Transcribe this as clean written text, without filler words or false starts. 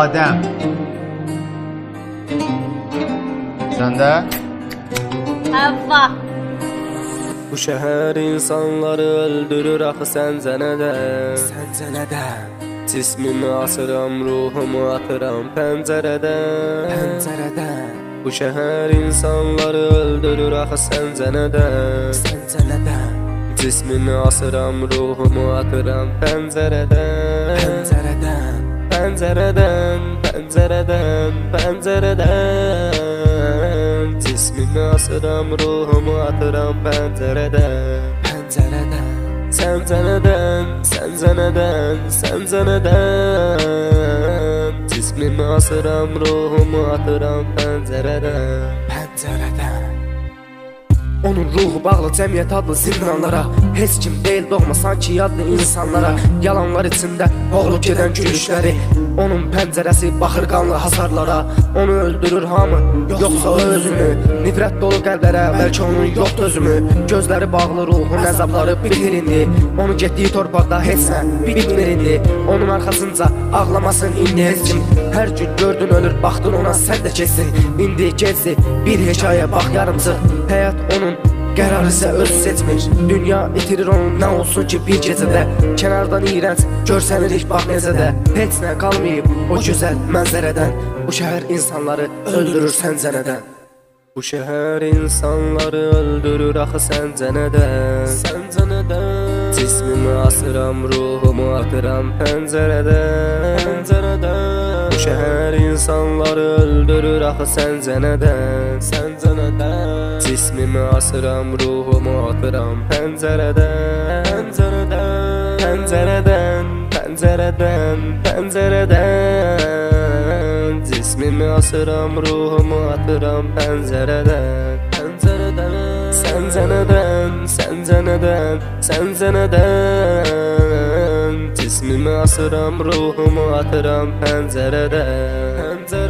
Adəm. Səndə? Həvva. Bu şəhər insanları öldürür axı səncə nədən? Səncə nədən? Cismimi asıram, ruhumu atıram pəncərədən. Pəncərədən. Bu şəhər insanları öldürür axı səncə nədən? Səncə nədən? Cismimi asıram, ruhumu atıram pəncərədən. Pəncərədən. Pəncərədən, pəncərədən, pəncərədən. Cismimi asıram, ruhumu atıram pəncərədən. Pəncərədən. Səncə nədən, səncə nədən, səncə nədən? Cismimi asıram, ruhumu atıram pəncərədən. Pəncərədən. Onun ruhu bağlı cəmiyyət adlı zindanlara. Heç kim deyil doğma sanki yadlı insanlara. Yalanlar içində boğulub gedən gülüşləri. Onun pəncərəsi baxır qanlı hasarlara. Onu öldürür hamı, yoxsa o özünü. Nifrət dolu qəlblərə, bəlkə onun yoxdur özümü. Gözləri bağlı ruhun əzabları bitir indi. Onun getdiyi torpaqda heç nə bitmir indi. Onun arxasınca ağlamasın indi heç kim. Hər gün gördün ölür, baxdın ona sən də keçsin. İndi gecdi bir hekayə bax yarımcıq. Həyat onun qərar isə öz seçmir. Dünya itirir onun nə olsun ki bir gecədə. Kənardan iyrənc görsənirik bax necə də. Heç nə qalmayıb o gözəl mənzərədən. Bu şəhər insanları öldürür səncə nədən? Bu şəhər insanları öldürür axı səncə nədən? Səncə nədən? Cismimi asıram, ruhumu atıram pəncərədən. Pəncərədən. Bu şəhər insanları öldürür axı səncə nədən? Səncə nədən? Cismimi asıram, ruhumu atıram pəncərədən. Pəncərədən. Pəncərədən, pəncərədən, pəncərədən. Cismimi asıram, ruhumu atıram pəncərədən. Pəncərədən. Səncə nədən, səncə nədən, səncə nədən? Cismimi asıram, ruhumu atıram pəncərədən.